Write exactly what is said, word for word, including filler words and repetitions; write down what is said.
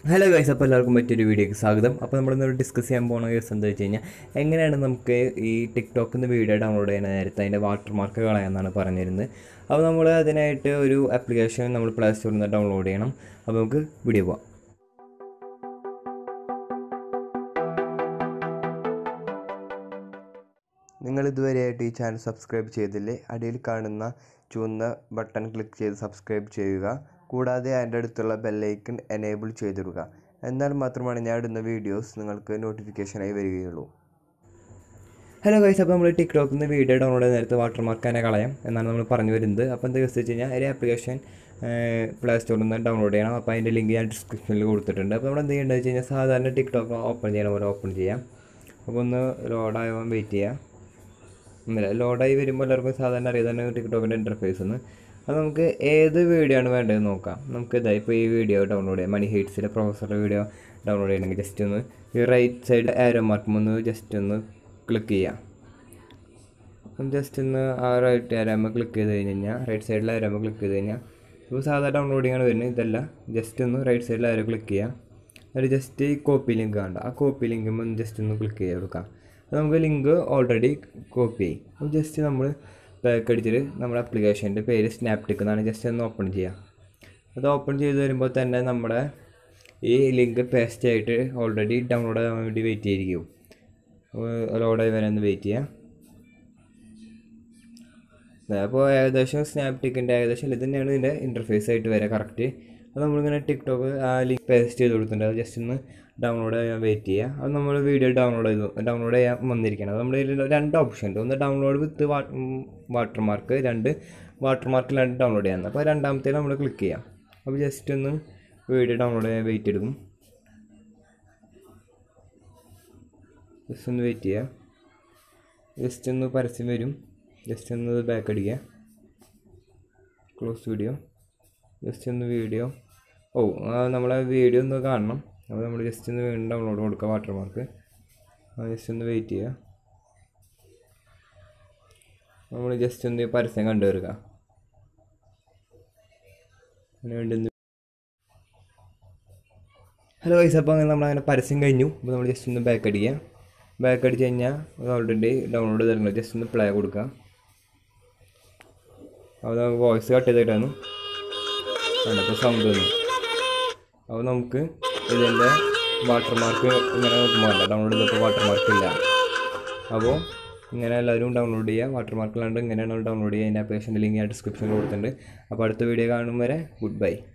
Hello guys, അപ്പോൾ എല്ലാവർക്കും മറ്റൊരു വീഡിയോയ്ക്ക് സ്വാഗതം. അപ്പോൾ നമ്മളിന്നൊരു ഡിസ്കസ് ചെയ്യാൻ പോകുന്ന കേസ് എന്താ വെച്ച് കഴിഞ്ഞാൽ, എങ്ങനെയാണ് നമുക്ക് ഈ ടിക്ടോക്കിൽ നിന്ന് വീഡിയോ ഡൗൺലോഡ് ചെയ്യുന്ന നേരത്തെ അതിൻ്റെ വാട്ടർ മാർക്ക് കളയാമെന്നാണ് പറഞ്ഞിരുന്നത്. അപ്പോൾ നമ്മൾ അതിനായിട്ട് ഒരു ആപ്ലിക്കേഷൻ നമ്മൾ പ്ലേ സ്റ്റോറിൽ നിന്ന് ഡൗൺലോഡ് ചെയ്യണം. അപ്പോൾ നമുക്ക് വീഡിയോ പോകാം. നിങ്ങൾ ഇതുവരെയായിട്ട് ഈ ചാനൽ സബ്സ്ക്രൈബ് ചെയ്തില്ലേ, അടിയിൽ കാണുന്ന ചുവന്ന ബട്ടൺ ക്ലിക്ക് ചെയ്ത് സബ്സ്ക്രൈബ് ചെയ്യുക. കൂടാതെ അതിൻ്റെ അടുത്തുള്ള ബെല്ലൈക്കൺ എനേബിൾ ചെയ്തിടുക. എന്നാൽ മാത്രമാണ് ഞാൻ ഇടുന്ന വീഡിയോസ് നിങ്ങൾക്ക് നോട്ടിഫിക്കേഷനായി വരികയുള്ളൂ. ഹലോ ഗൈസ്, അപ്പോൾ നമ്മൾ ടിക്ടോക്കിൽ നിന്ന് വീഡിയോ ഡൗൺലോഡ് ചെയ്ത് നേരത്തെ വാട്ടർ മാർക്ക് തന്നെ കളയാം എന്നാണ് നമ്മൾ പറഞ്ഞു വരുന്നത്. അപ്പോൾ എന്താ വെച്ച് കഴിഞ്ഞാൽ ഒരു ആപ്ലിക്കേഷൻ പ്ലേ സ്റ്റോറിൽ നിന്ന് ഡൗൺലോഡ് ചെയ്യണം. അപ്പോൾ അതിൻ്റെ ലിങ്ക് ഞാൻ ഡിസ്ക്രിപ്ഷനിൽ കൊടുത്തിട്ടുണ്ട്. അപ്പോൾ നമ്മൾ എന്ത് ചെയ്യേണ്ടത് വെച്ച് കഴിഞ്ഞാൽ, സാധാരണ ടിക്ടോക്ക് ഓപ്പൺ ചെയ്യണ പോലെ ഓപ്പൺ ചെയ്യാം. അപ്പോൾ ഒന്ന് ലോഡാകാൻ വെയിറ്റ് ചെയ്യാം. ഒന്നുമില്ല, ലോഡായി വരുമ്പോൾ എല്ലാവർക്കും സാധാരണ അറിയാം തന്നെ ടിക്ടോക്കിൻ്റെ ഇൻ്റർഫേസ് ഒന്ന്. അത് നമുക്ക് ഏത് വീഡിയോ ആണ് വേണ്ടതെന്ന് നോക്കാം. നമുക്ക് ഇതാ ഇപ്പോൾ ഈ വീഡിയോ ഡൗൺലോഡ് ചെയ്യാം. മണി ഹെയ്റ്റ്സിലെ പ്രൊഫസറുടെ വീഡിയോ ഡൗൺലോഡ് ചെയ്യണമെങ്കിൽ ജസ്റ്റ് ഒന്ന് ഈ റൈറ്റ് സൈഡ് ആരോ മാർക്കും ഒന്ന് ജസ്റ്റ് ഒന്ന് ക്ലിക്ക് ചെയ്യാം. അപ്പം ജസ്റ്റ് ഒന്ന് ആ റൈറ്റ് ആരാകുമ്പോൾ ക്ലിക്ക് ചെയ്ത് കഴിഞ്ഞ് കഴിഞ്ഞാൽ റൈറ്റ് സൈഡിൽ ആരാകുമ്പോൾ ക്ലിക്ക് ചെയ്ത് കഴിഞ്ഞാൽ ഇപ്പോൾ സാധാരണ ഡൗൺലോഡിങ്ങാണ് വരുന്നത്. ഇതല്ല, ജസ്റ്റ് ഒന്ന് റൈറ്റ് സൈഡിൽ ആരോ ക്ലിക്ക് ചെയ്യാം. അത് ജസ്റ്റ് ഈ കോപ്പി ലിങ്ക് കണ്ട ആ കോപ്പി ലിങ്ക് ഒന്ന് ജസ്റ്റ് ഒന്ന് ക്ലിക്ക് ചെയ്ത് കൊടുക്കാം. അത് നമുക്ക് ലിങ്ക് ഓൾറെഡി കോപ്പി ചെയ്യും. അപ്പോൾ ജസ്റ്റ് നമ്മൾ ബാക്ക് അടിച്ചിട്ട് നമ്മുടെ ആപ്ലിക്കേഷൻ്റെ പേര് സ്നാപ്ടിക് എന്നാണ്. ജസ്റ്റ് ഒന്ന് ഓപ്പൺ ചെയ്യാം. അത് ഓപ്പൺ ചെയ്ത് വരുമ്പോൾ തന്നെ നമ്മുടെ ഈ ലിങ്ക് പേസ്റ്റ് ആയിട്ട് ഓൾറെഡി ഡൗൺലോഡ് ആകാൻ വേണ്ടി വെയിറ്റ് ചെയ്തിരിക്കും. ലോഡായി വരാൻ വെയിറ്റ് ചെയ്യാം. അപ്പോൾ ഏകദേശം സ്നാപ്ടിക്കിൻ്റെ ഏകദേശം ഇത് തന്നെയാണ് ഇതിൻ്റെ ഇൻ്റർഫേസ് ആയിട്ട് വരിക കറക്റ്റ്. അപ്പോൾ നമ്മളിങ്ങനെ ടിക്ടോക്ക് ആ ലിങ്ക് പേസ്റ്റ് ചെയ്ത് കൊടുത്തിട്ടുണ്ട്. അത് ജസ്റ്റ് ഒന്ന് ഡൗൺലോഡ് ചെയ്യാൻ വെയിറ്റ് ചെയ്യുക. അത് നമ്മൾ വീഡിയോ ഡൗൺലോഡ് ചെയ്തു ഡൗൺലോഡ് ചെയ്യാൻ വന്നിരിക്കണം. നമ്മൾ രണ്ട് ഓപ്ഷൻ ഉണ്ട്. ഒന്ന് ഡൗൺലോഡ് വിത്ത് വാട്ടർ മാർക്ക്, രണ്ട് വാട്ടർ മാർക്കിലാണ് ഡൗൺലോഡ് ചെയ്യാൻ. അപ്പോൾ രണ്ടാമത്തേൽ നമ്മൾ ക്ലിക്ക് ചെയ്യാം. അപ്പോൾ ജസ്റ്റ് ഒന്ന് വീഡിയോ ഡൗൺലോഡ് ചെയ്യാൻ വെയിറ്റ് എടുക്കും. ജസ്റ്റ് ഒന്ന് വെയിറ്റ് ചെയ്യുക. ജസ്റ്റ് ഒന്ന് പരസ്യം വരും. ജസ്റ്റ് ഒന്ന് ബാക്ക് അടിക്കുക. Close video. ജസ്റ്റ് ഒന്ന് വീഡിയോ ഓ നമ്മളെ വീഡിയോ ഒന്ന് കാണണം. അപ്പോൾ നമ്മൾ ജസ്റ്റ് ഒന്ന് വീണ്ടും ഡൗൺലോഡ് കൊടുക്കുക വാട്ടർ മാർക്ക്. ജസ്റ്റ് ഒന്ന് വെയിറ്റ് ചെയ്യുക. നമ്മൾ ജസ്റ്റ് ഒന്ന് പരസ്യം കണ്ടുവരിക. വേണ്ടുന്ന ഹലോ ഗൈസ്, അപ്പോൾ അങ്ങനെ നമ്മളങ്ങനെ പരസ്യം കഴിഞ്ഞു. അപ്പോൾ നമ്മൾ ജസ്റ്റ് ഒന്ന് ബാക്ക് അടിക്കുക. ബാക്ക് അടിച്ച് കഴിഞ്ഞാൽ അത് ഓൾറെഡി ഡൗൺലോഡ് ചെയ്തിട്ടുണ്ട്. ജസ്റ്റ് ഒന്ന് പ്ലേ കൊടുക്കുക. അപ്പോൾ നമുക്ക് വോയിസ് കട്ട് ചെയ്തിട്ടാണ് അതിപ്പോൾ സൗണ്ട് വന്നു. അപ്പോൾ നമുക്ക് ഇതിൻ്റെ വാട്ടർ മാർക്ക് ഇങ്ങനെ നോക്കുമ്പോൾ അല്ല ഡൗൺലോഡ് ചെയ്തപ്പോൾ വാട്ടർ മാർക്ക് ഇല്ല. അപ്പോൾ ഇങ്ങനെ എല്ലാവരും ഡൗൺലോഡ് ചെയ്യുക. വാട്ടർ മാർക്കിലാണ്ട് ഇങ്ങനെയാണ് ഡൗൺലോഡ് ചെയ്യുക. അതിൻ്റെ ആപ്ലിക്കേഷൻ്റെ ലിങ്ക് ഞാൻ ഡിസ്ക്രിപ്ഷനിൽ കൊടുത്തിട്ടുണ്ട്. അപ്പോൾ അടുത്ത വീഡിയോ കാണും വരെ ഗുഡ് ബൈ.